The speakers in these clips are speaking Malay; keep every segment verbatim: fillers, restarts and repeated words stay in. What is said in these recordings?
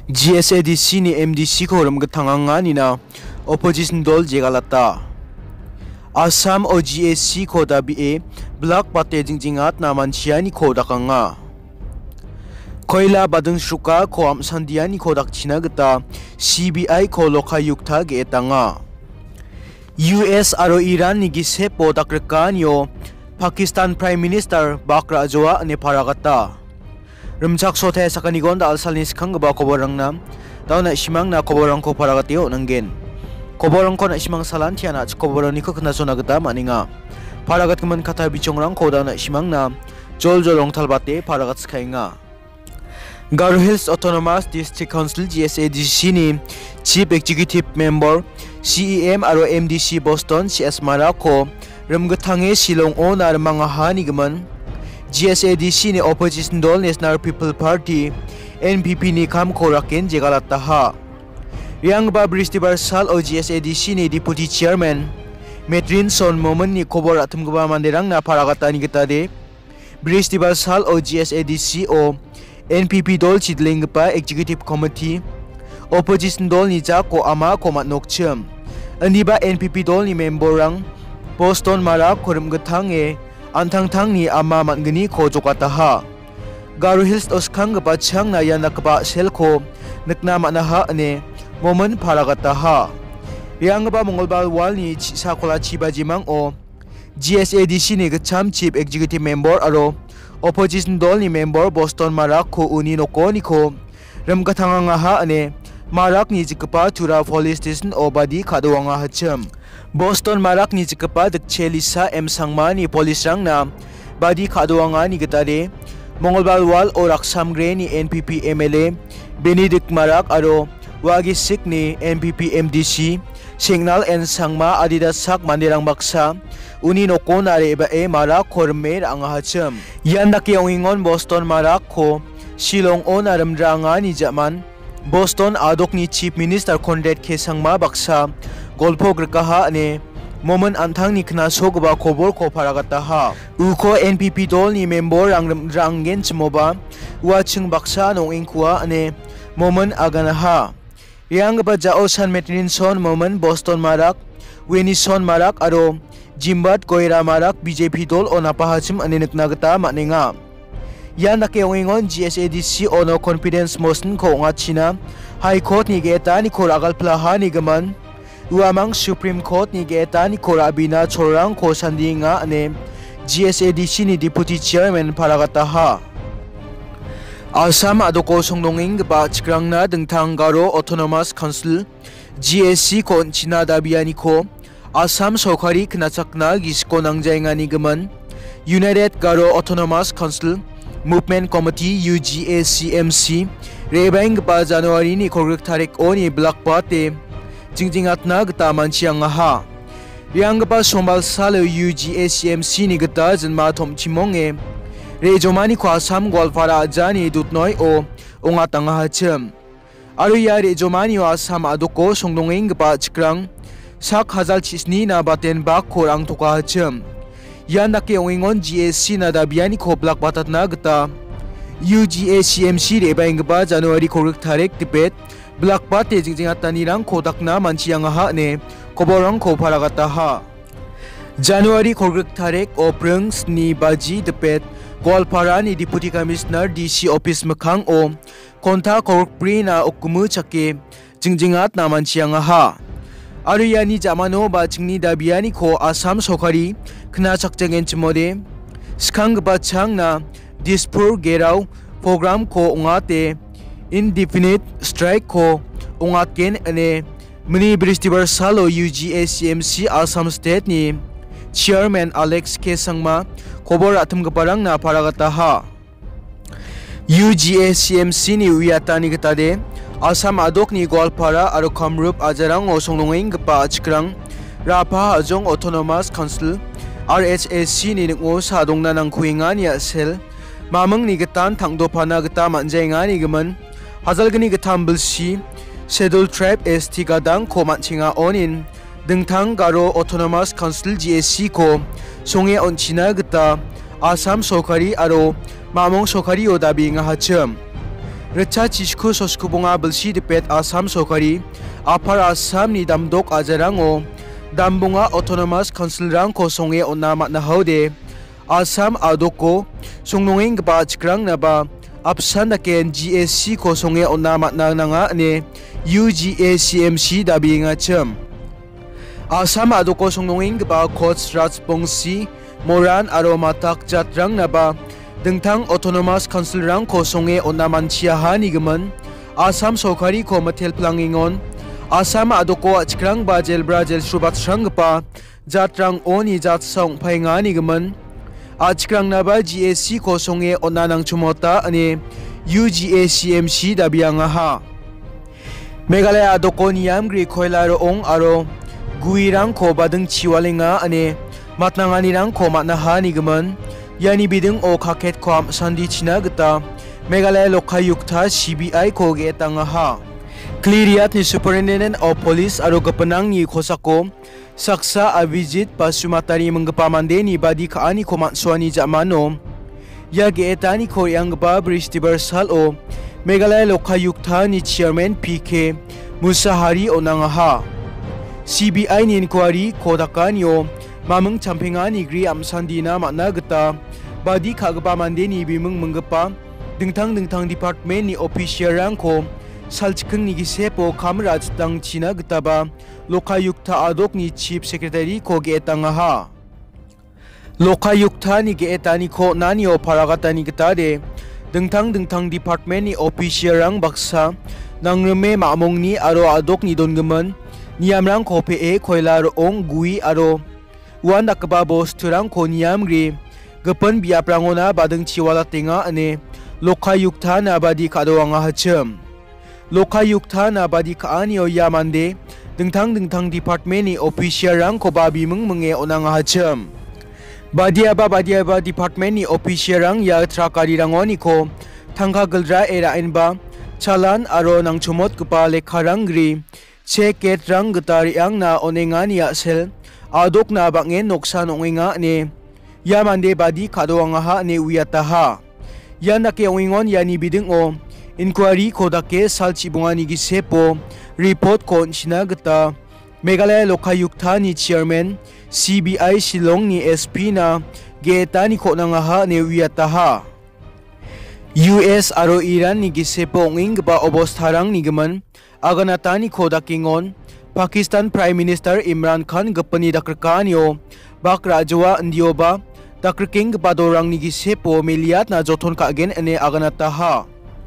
G S A D C ni M D C ko ram gatanganga ni na opposition dol jegalata. Assam O G A C ko da B A black pate jingjingat na manchia ni ko dakanga. Koila badung shuka ko am sandia ni ko dakchina gata C B I ko lokayukta ge etanga. U S aro Iran ni gise po dakrekan yo Pakistan Prime Minister Bakra Joa ne paragata. Rumchak sothe sakanigon da alsal niskang ba koborang na daw na simang na koborang ko paragatio nanggen. Koborang ko na simang salan tiana koborang ni ko kna sona gata maninga. Paragat kaman kata bichongrang ko daw na simang na jol jolong talbate paragat skainga. Garo Hills Autonomous District Council G S A D C ni Chief Executive Member C E M aro M D C Boston C S Marako rumgatange silong o na mga hani gaman G S A D C ni opposition dol National People Party N P P ni kam koraken jegalata ha. Yang ba Bristibarsal o G S A D C ni Deputy Chairman Metrin Son Momen ni kobor atum gaba manderang na paragata ni gitade Bristibarsal o G S A D C o N P P dol chidling pa Executive Committee opposition dol ni jako ama komat nokcham aniba N P P dol ni memberang Boston Mara korum gatange antang tang ni ama mangani ko jokata ha. Garo Hills oskang ba chang na yan nakaba selko nakna manaha ane moment paragata ha. Yang ba mongolbal wal ni sakola chiba jimang o G S A D C ni gacham Chief Executive Member aro opposition dol ni member Boston Marak ko uni no ko ni ko ramgatanga nga ha ane Marak ni jikapa tura police station o badi kadawanga hacham. Boston Marak ni jikapa dakchelisa M sangma ni police rang na badi kadawanga ni gatare Mongolbal wal o raksamgre ni N P P M L A Benedict Marak aro wagi sik ni N P P M D C signal en sangma adida sak mandirang baksa uni no ko nare ba e Marak kormer ang hacham. Yan nakiyawngingon Boston Marak ko silong o naramdranga ni jaman Boston adok ni Chief Minister Conrad K sangma baksa golpo grakaha ne moment antang ni kna sogba kobor ko paragata ha. Uko N P P dol ni member ang rangen chmoba waching baksa nong inkwa ane moment agana ha. Yang ba jao san metrin son moment Boston Marak Weni son Marak aro Jimbat Koira Marak B J P dol o napahachim ane naknagata manenga. Yan nakiyawngingon G S A D C o no confidence motion ko nga China High Court ni geta ni koragal plaha ni gaman uamang Supreme Court ni geta ni korabina chorang ko sandi nga ane G S A D C ni Deputy Chairman paragata ha. Assam adoko songnonging ba chikrang na dengtang Garo Autonomous Council G S C ko China dabiani ko Assam sokari knachakna gisko nangjay nga ni gaman United Garo Autonomous Council Movement Committee U G A C M C rebang pa January ni korek tarik o ni black pate jingjingat na gata manchiang ha. Yang pa sombal salo U G A C M C ni gata janma thom chimonge rejomani ko Assam Golfara jani dutnoi o ongatang ha chem. Aru ya rejomani o Assam adoko songdongeng pa chikrang sak hazal chisni na baten bak korang toka ha chem. Yan nakiyawngingon G S C na dabiani ko black batat na gata U G A C M C rebang ba January korek tarik tipet black pate jingjingat tanirang kodak na manchiang ha ne koborang ko paragata ha. January korek tarik o prangs ni baji tipet Golpara ni Deputy Commissioner D C Office makang o konta korek pri na okumu chake jingjingat na manchiang ha. Aruyani jamano ba chingni dabiani ko Assam sokari kna chakjangen chmode skang ba chang na Dispur gerau program ko ungate indefinite strike ko ungatken ane mini Bristibarsal o U G A C M C Assam State ni Chairman Alex K sangma kobor atum gaparang na paragata ha. U G A C M C ni uyatani gatade Assam adok ni Golpara aro Kamrup ajarang o songnongeng gapa chikrang Rapa Ajong Autonomous Council R H A C ni ngo sadongna nang kuinga ni sel mamang ni gatan thangdo phana gata manjainga ni gaman hazalgani gatam bilsi Scheduled Tribe S T gadang ko manchinga onin dengtang Garo Autonomous Council G S C ko songe onchina gata Assam sokari aro mamong sokari o dabi nga hacham Recha Chisku Soskubunga Belsi Depet Assam Sokari Apar Assam ni Damdok Ajarango Dambunga Autonomous Council Rangko Songe Onamat Nahaude Assam Adoko Songnonging Ba Chikrang Naba Apsan Daken G S C Ko Songe Onamat Nanga Ne U G A C M C Dabi Nga Chem Assam Adoko Songnonging Ba Coach Rajbongsi Moran Aro Matak Jatrang Naba Dengtang Autonomous Council Rang ko songe onaman chiahani gemen Assam Sokari ko matel plangingon Assam adoko achkrang ba jel brazil shubat shrangpa jatrang oni jat song phaingani gemen achkrang na ba G A C ko songe onanang chumota ane U G A C M C dabianga ha Meghalaya adoko niyam gri khoilaro ong aro guirang ko badeng chiwalenga ane matnangani rang ko matnahani gemen Yani bideng o kaket kwam sandi china geta Meghalaya Lokayukta C B I ko ge tanga ha Kliriat ni Superintendent of Police aro gapanang ni khosako Saksa Abhijit Pasumatari menggepamande ni badi kaani ko manswani jamano Ya ge etani ko yang ba Bristibar sal o Meghalaya Lokayukta ni Chairman P K Musahari onanga ha C B I ni inquiry ko dakanyo Mameng campingan igri amsandina makna geta badi kagpa mande ni bimeng menggepa dengtang dengtang department ni official rangko salchikeng ni gisepo kamraj tang china geta ba Lokayukta adok ni chief secretary ko geetanga ha Lokayukta ni geetani ko nanio paragatani geta de dengtang dengtang department ni official rang baksa nangreme mamong ni aro adok ni dongemen niamrang ko pe e koilar ong gui aro Wan dakba bos turang ko niyam gri gapan biap rangona badeng chiwala tinga ane Lokayukta na badi kadawanga hachem Lokayukta na badi kaanyo yamande dengtang dengtang department ni official rang ko babi meng menge onanga hachem Badia ba badia ba department ni official rang ya trakari rangoni ko tangka geldra era enba chalan aro nang chumot kupa lekharang gri cheket rang getari ang na onengani ya sel Adok na bangen noksan onginga ne Yamande badi kadawanga ha ne uyata ha Yan dake ongingon yani bideng o Inquiry ko dake salchibunga ni gisepo Report ko sinagata Meghalaya Lokayukta ni Chairman C B I Shillong ni S P na Geeta ni ko nanga ha ne uyata ha U S aro Iran ni gisepo onging ba obostharang ni geman Aganata ni ko dakingon Pakistan Prime Minister Imran Khan gapani dakrkanyo bakra jawa ndioba dakrking badorang ni gisepo miliat na jothon ka again ane aganata ha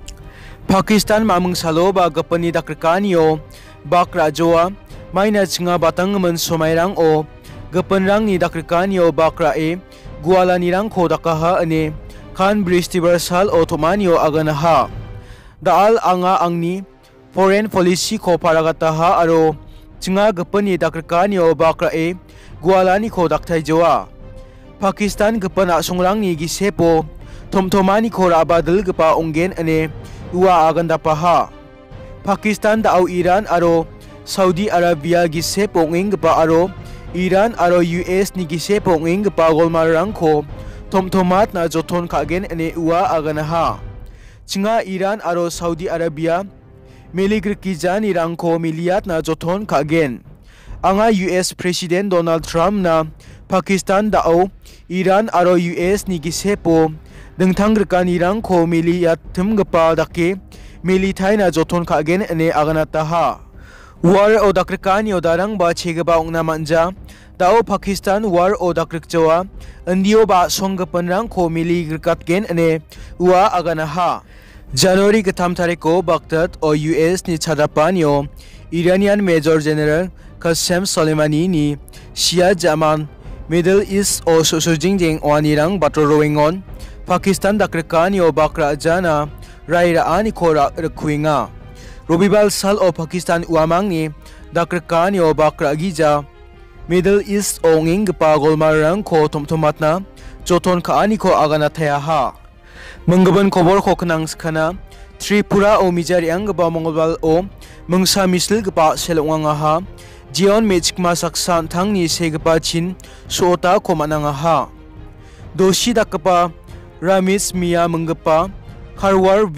Pakistan mamung salo ba gapani dakrkanyo bakra jawa maina chinga batang man somairang o gapanrang ni dakrkanyo bakra e guala nirang ko dakaha ane Khan Bristiversal o tomanyo agana ha daal anga angni foreign policy ko paragata ha aro Chinga gapani dakrkanyo bakra e gualani ko daktai jawa Pakistan gapana songrang ni gisepo thomthomani ko rabadal gapa ongen ane uwa aganda paha Pakistan da au Iran aro Saudi Arabia gisepo ngeng gapa aro Iran aro U S ni gisepo ngeng gapa golmarang ko thomthomat na jothon kagen ane uwa agana ha Chinga Iran aro Saudi Arabia Meligr kijani rangko miliat na jothon kagen Anga U S President Donald Trump na Pakistan dao Iran aro U S ni gisepo dengtang rkani rangko miliat thumgpa dake milithai na jothon kagen ane aganata ha War o dakrkani o darang ba chegaba ongna manja dao Pakistan war o dakrkjawa andio ba songgapan rangko miligr katgen ane uwa agana ha January ketam tariko baktat o U S ni chadapanyo Iranian Major General Qasem Soleimani ni Shia Jaman Middle East o susujingjing o anirang batrorowengon Pakistan dakrkanyo bakra jana raira ani kora rkuinga Robibal sal o Pakistan uamang ni dakrkanyo bakra gija Middle East o nging pa golmarang ko tomtomatna joton kaani ko agana thaya ha Menggaban kobor ko kenang skana Tripura o mijari ang gaba mongolbal o mengsa misil gaba selonga ha Jion mechikma saksan tang ni se gaba chin suota ko mananga ha Doshi dakapa Ramis Mia menggapa Harwar Bill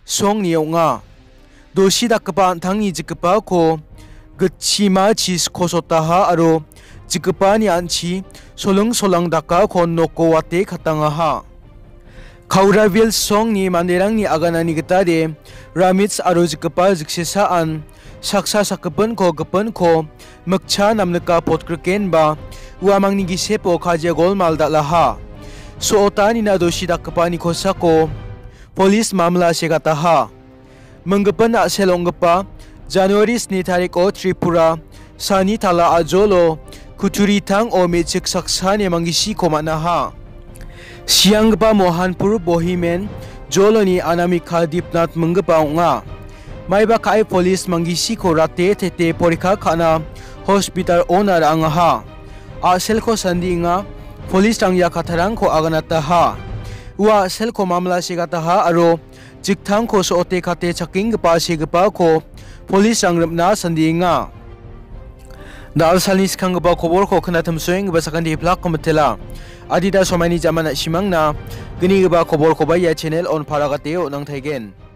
song niyo nga dosi dakpa thangni jikpa ko gchima chis khosotaha aro jikpa ni anchi solong solang daka kon noko wate khatanga ha Kauravil song ni manderang ni aganani gitade ramits aro jikpa jiksesa an saksa sakpan ko gapan ko makcha namnaka potkrken ba uamang ni gisepo khaja golmal dalaha so otani na doshi dakpa ni khosako police mamla segata ha manggapan na selonggapa January ni tarik o Tripura sani tala ajolo kuturi tang o mechik saksane mangisi ko manaha Sianggapa Mohanpur Bohimen Joloni Anamika Dipnat manggapa nga Maiba kai police mangisi ko rate tete porika kana hospital owner ang ha Asel ko sandi nga police tang yakatharang ko aganata ha Wa sel ko mamla sigata ha aro jiktang ko soote kate chaking pa sigpa ko police ang ramna sandi nga Dal salis kang ba kobor ko kanatam soing ba sa kandi plak kometela Adida somani zaman simang na gini ba kobor ko ba ya channel on para kateo nang thaigen